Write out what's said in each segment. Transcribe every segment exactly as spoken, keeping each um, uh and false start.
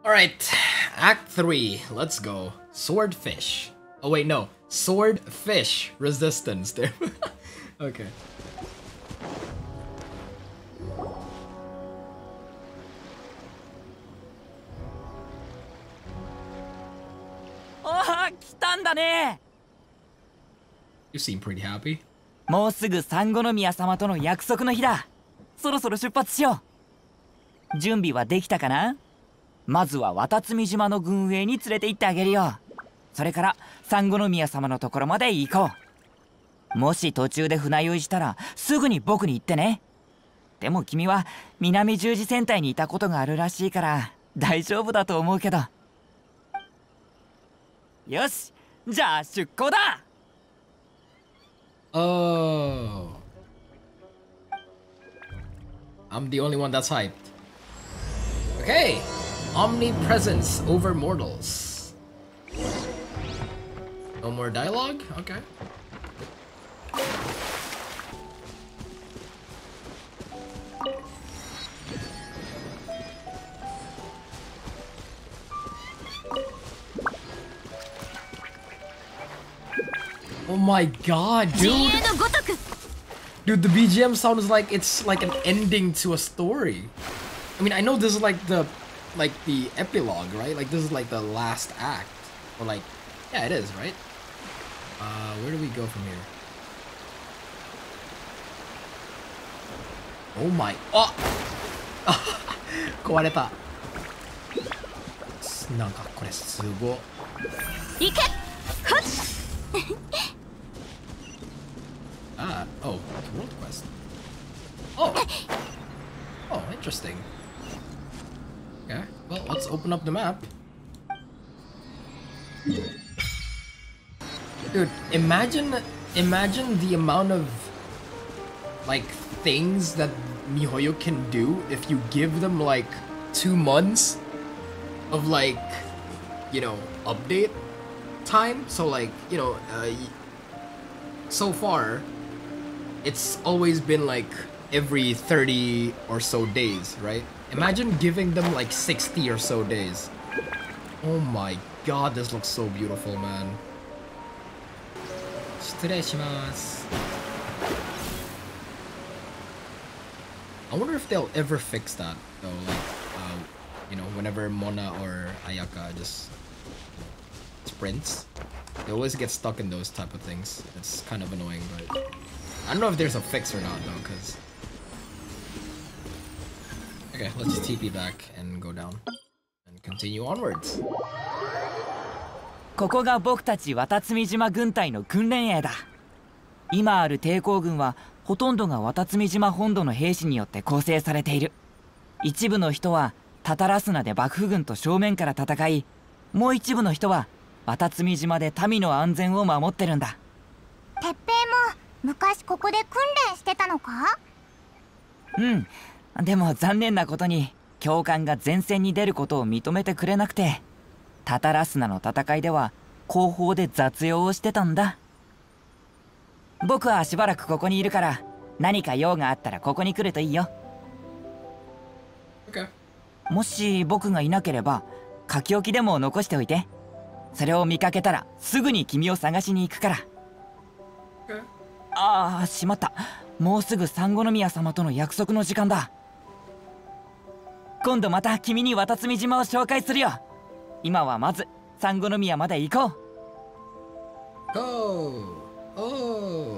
Alright, Act three, let's go. Swordfish. Oh wait, no. Swordfish resistance there. Okay. Oh, 来たんだね。 You seem pretty happy. もうすぐ三五宮様との約束の日だ。そろそろ出発しよう。準備はできたかな？まずは渡積島の軍営に連れて行ってあげるよ。それから三五宮様のところまで行こう。もし途中で船酔いしたらすぐに僕に言ってね。でも君は南十字戦隊にいたことがあるらしいから大丈夫だと思うけど。よし、じゃあ出航だ。 Oh. I'm the only one that's hyped. Okay. Omnipresence over mortals. No more dialogue? Okay. Oh my god, dude! Dude, the B G M sounds like it's like an ending to a story. I mean, I know this is like the like the epilogue, right? Like this is like the last act. Or like, yeah, it is, right? Uh, where do we go from here? Oh my, oh! 壊れた。なんかこれすごい。行け！ Ah, oh, it's a world quest. Oh! Oh, interesting. Okay, well, let's open up the map. Dude, imagine, imagine the amount of, like, things that MiHoYo can do if you give them, like, two months of, like, you know, update time. So, like, you know, uh, so far, it's always been like every thirty or so days, right? Imagine giving them like sixty or so days. Oh my god, this looks so beautiful, man. 失礼します. I wonder if they'll ever fix that, though, like, uh, you know, whenever Mona or Ayaka just sprints, they always get stuck in those type of things. It's kind of annoying, but I don't know if there's a fix or not, though, because... Okay, let's just T P back and go down. And continue onwards. ここが僕たち渡積島軍隊の訓練営だ。今ある抵抗軍はほとんどが渡積島本土の兵士によって構成されている。一部の人はタタラスナで幕府軍と正面から戦い、もう一部の人は渡積島で民の安全を守ってるんだ。 てっぺいも昔ここで訓練してたのか？ うん。でも残念なことに教官が前線に出ることを認めてくれなくて、タタラスナの戦いでは後方で雑用をしてたんだ。僕はしばらくここにいるから何か用があったらここに来るといいよ。 Okay. もし僕がいなければ書き置きでも残しておいて。それを見かけたらすぐに君を探しに行くから。 Okay. ああ、しまった。もうすぐ三五宮様との約束の時間だ。今度また君に渡積島を紹介するよ。今はまず三五宮まで行こう。 Go! Oh!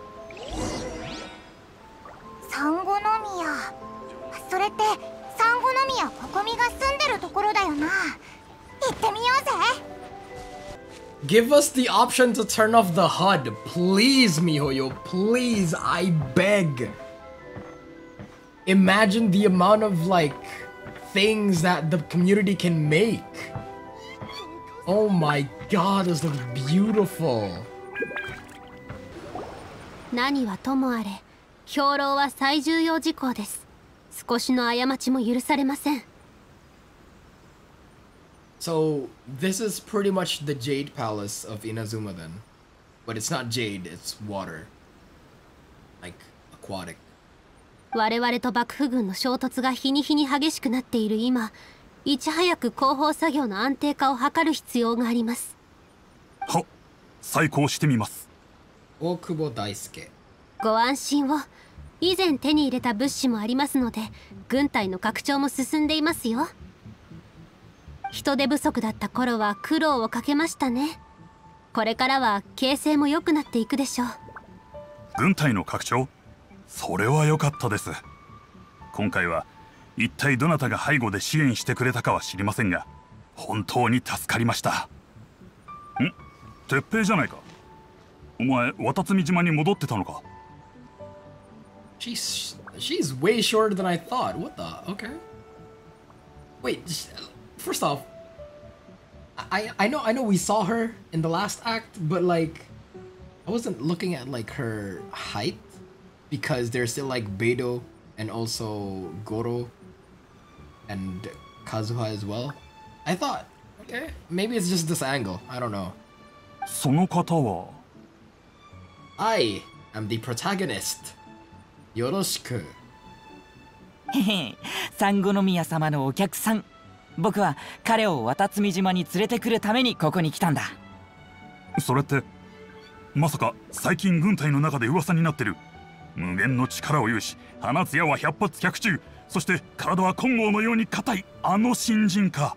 三五宮。それって三五宮ここみが住んでるところだよな。行ってみようぜ。 Give us the option to turn off the H U D. Please, MiHoYo. Please, I beg. Imagine the amount of, like, things that the community can make. Oh my god, this looks beautiful. 何はともあれ、兵糧は最重要事項です。少しの過ちも許されません。 So, this is pretty much the Jade Palace of Inazuma then. But it's not jade, it's water. Like, aquatic. 我々と幕府軍の衝突が日に日に激しくなっている今、 いち早く後方作業の安定化を図る必要があります。 は、再考してみます。 大久保大輔。 ご安心を。以前手に入れた物資もありますので、軍隊の拡張も進んでいますよ。人手不足だった頃は苦労をかけましたね。これからは形勢も良くなっていくでしょう。 軍隊の拡張、それは良かったです。今回は一体どなたが背後で支援してくれたかは知りませんが、本当に助かりました。ん、鉄平じゃないか。お前渡積島に戻ってたのか。 She's she's way shorter than I thought. What the? Okay. Wait. First off, I I know I know we saw her in the last act, but like, I wasn't looking at like her height because there's still like Beidou and also Goro and Kazuha as well. I thought, okay, maybe it's just this angle. I don't know. その方は I am the protagonist. よろしく。 へへ、サンゴノミヤ様のお客さん。僕は彼を渡積島に連れてくるためにここに来たんだ。 それってまさか最近軍隊の中で噂になってる無限の力を有し、放つ矢は百発百中、そして体は金剛のように硬いあの新人か。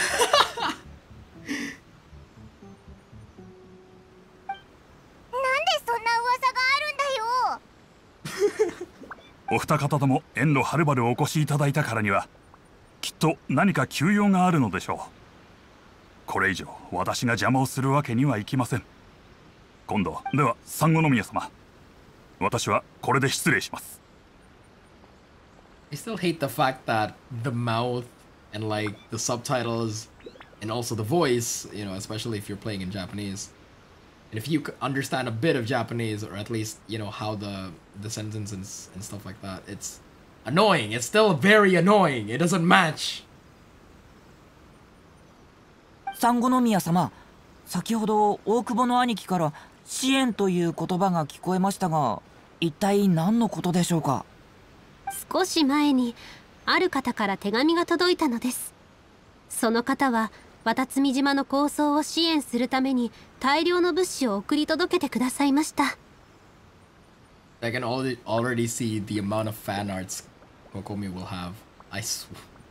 お二方とも遠路はるばるお越しいただいたからには、きっと何か急用があるのでしょう。これ以上私が邪魔をするわけにはいきません。今度では三五宮様、私はこれで失礼します。 I still hate the fact that the mouth and like the subtitles and also the voice, you know, especially if you're playing in Japanese. And if you understand a bit of Japanese, or at least, you know, how the, the sentences and, and stuff like that, it's annoying. It's still very annoying. It doesn't match. サンゴノミヤ様、先ほど大久保の兄貴から支援という言葉が聞こえましたが、一体何のことでしょうか。 少し前にある方から手紙が届いたのです。その方は渡積島の構想を支援するために大量の物資を送り届けてくださいました。 I can already already see the amount of fan arts Kokomi will have. I swear.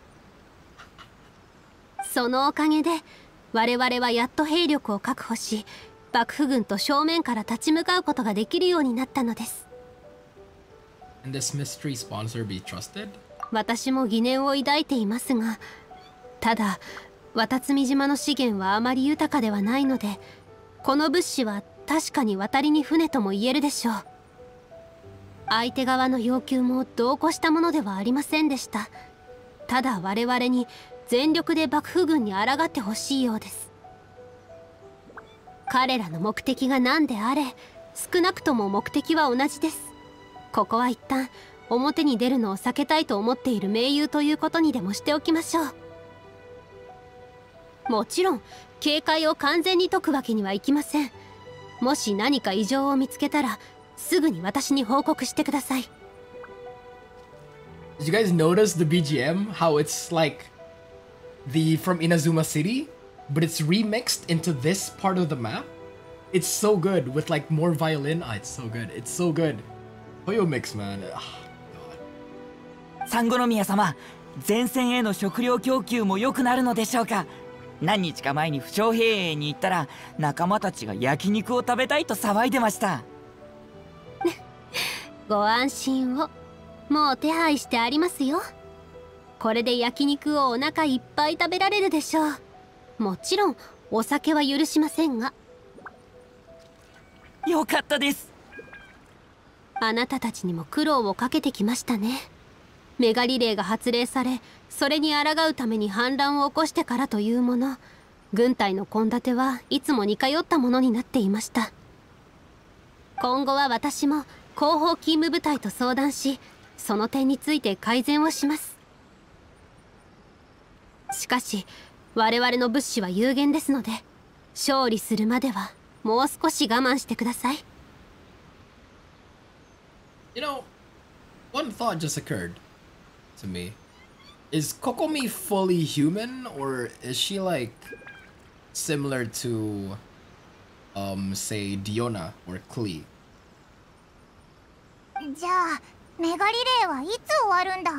そのおかげで我々はやっと兵力を確保し、幕府軍と正面から立ち向かうことができるようになったのです。 Can this mystery sponsor be trusted? 私も疑念を抱いていますが、ただ渡積島の資源はあまり豊かではないので、この物資は確かに渡りに船とも言えるでしょう。相手側の要求も度を越したものではありませんでした。ただ我々に全力で幕府軍に抗ってほしいようです。彼らの目的が何であれ、少なくとも目的は同じです。ここは一旦表に出るのを避けたいと思っている盟友ということにでもしておきましょう。もちろん警戒を完全に解くわけにはいきません。もし何か異常を見つけたらすぐに私に報告してください。 Did you guys notice the B G M? How it's like the from Inazuma City, but it's remixed into this part of the map? It's so good with like more violin. Ah, it's so good. It's so good. Hoyo mix, man. Oh, God. サンゴノミヤ様、前線への食料供給も良くなるのでしょうか。何日か前に負傷兵営に行ったら仲間たちが焼肉を食べたいと騒いでました。 ご安心を。もう手配してありますよ。これで焼肉をお腹いっぱい食べられるでしょう。もちろんお酒は許しませんが。 よかったです。 あなたたちにも苦労をかけてきましたね。メガリレーが発令され、それに抗うために反乱を起こしてからというもの、軍隊の献立はいつも似通ったものになっていました。今後は私も後方勤務部隊と相談し、その点について改善をします。しかし我々の物資は有限ですので、勝利するまではもう少し我慢してください。 You know, one thought just occurred to me. is Kokomi fully human, or is she like similar to, um, say Diona or Klee? じゃあメガリレーはいつ終わるんだ？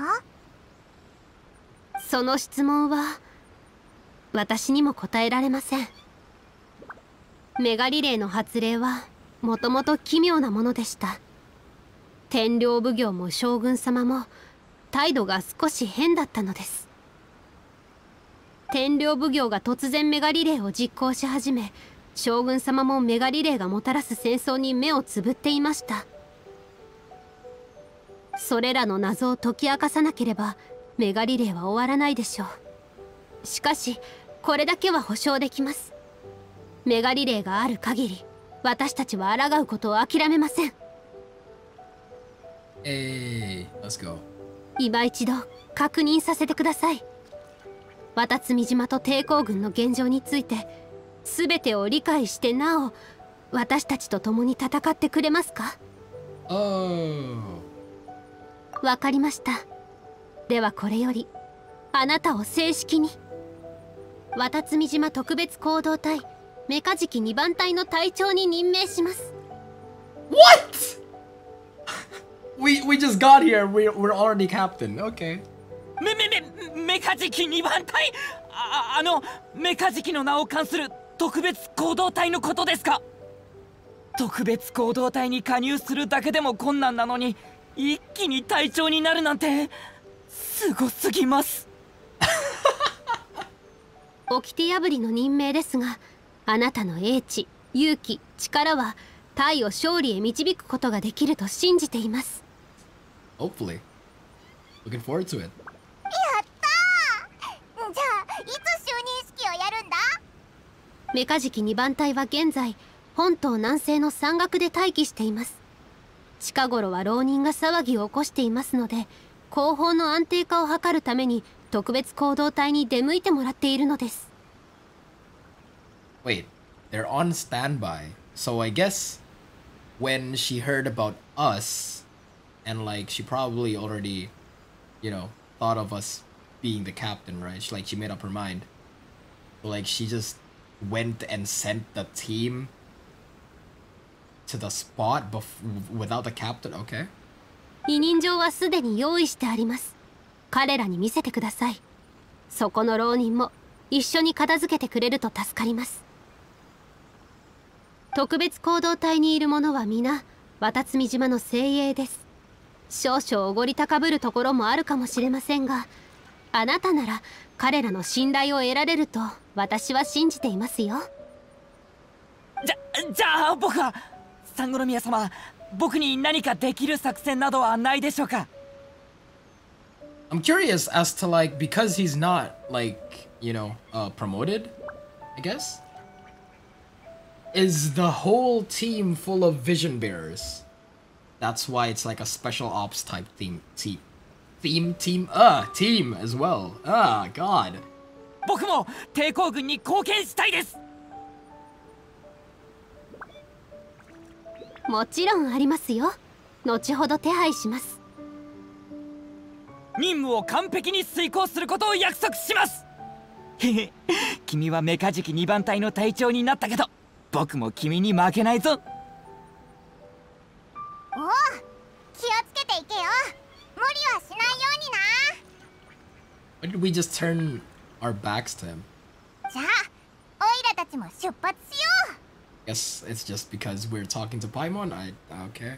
その質問は私にも答えられません。メガリレーの発令はもともと奇妙なものでした。天領奉行も将軍様も態度が少し変だったのです。天領奉行が突然メガリレーを実行し始め、将軍様もメガリレーがもたらす戦争に目をつぶっていました。それらの謎を解き明かさなければメガリレーは終わらないでしょう。しかしこれだけは保証できます。メガリレーがある限り私たちは抗うことを諦めません。 Hey, let's go. 今一度確認させてください。渡積島と抵抗軍の現状について全てを理解してなお私たちと共に戦ってくれますか？ Oh. わかりました。ではこれよりあなたを正式に渡積島特別行動隊メカジキに番隊の隊長に任命します。 What? we we just got here. We're we're already captain. Okay. めめめメカジキにばん隊、ああのメカジキの名を冠する特別行動隊のことですか？特別行動隊に加入するだけでも困難なのに一気に隊長になるなんてすごすぎます。 掟破りの任命ですが、あなたの英知、勇気、力は隊を勝利へ導くことができると信じています。 Hopefully. Looking forward to it. やったー。じゃあいつ就任式をやるんだ？ メカジキに番隊は現在本島南西の山岳で待機しています。近頃は浪人が騒ぎを起こしていますので、後方の安定化を図るために特別行動隊に出向いてもらっているのです。 Wait, they're on standby. So I guess when she heard about us, and like she probably already, you know, thought of us being the captain, right? She, like she made up her mind. So, like she just went and sent the team to the spot bef- without the captain. Okay. 委任状はすでに用意してあります。彼らに見せてください。そこの浪人も一緒に片付けてくれると助かります。特別行動隊にいる者は皆渡積島の精鋭です。少々おごり高ぶるところもあるかもしれませんが、あなたなら彼らの信頼を得られると私は信じていますよ。 じゃじゃあ僕はサンゴノミヤ様、僕に何かできる作戦などはないでしょうか？ I'm curious as to like because he's not like, you know, uh, promoted, I guess. Is the whole team full of vision bearers? That's why it's like a special ops type theme team. Theme team? Uh, team as well. Ah, God. 僕も抵抗軍に貢献したいです。 もちろんありますよ。後ほど手配します。 任務を完璧に遂行することを約束します。へへ、君はメカジキにばん隊の隊長になったけど、僕も君に負けないぞ。 おお、気をつけていけよ。無理はしないようにな。 Why did we just turn our backs to him? じゃあ、オイラたちも出発しよう。 Guess it's just because we're talking to Paimon. I okay.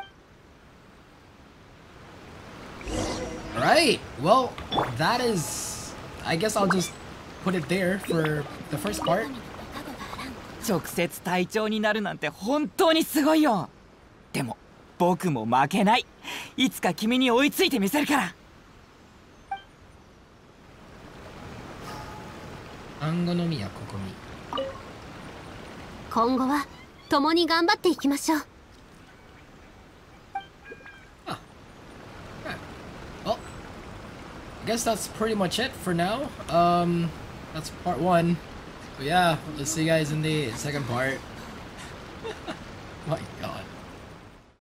Alright, well, that is... I guess I'll just put it there for the first part. 直接隊長になるなんて本当にすごいよ。でも僕も負けない。いつか君に追いついてみせるから。 暗号の宮ここに。 今後は共に頑張っていきましょう。 Well, I guess that's pretty much it for now. Um, that's part one. So yeah, let's see you guys in the second part. My God.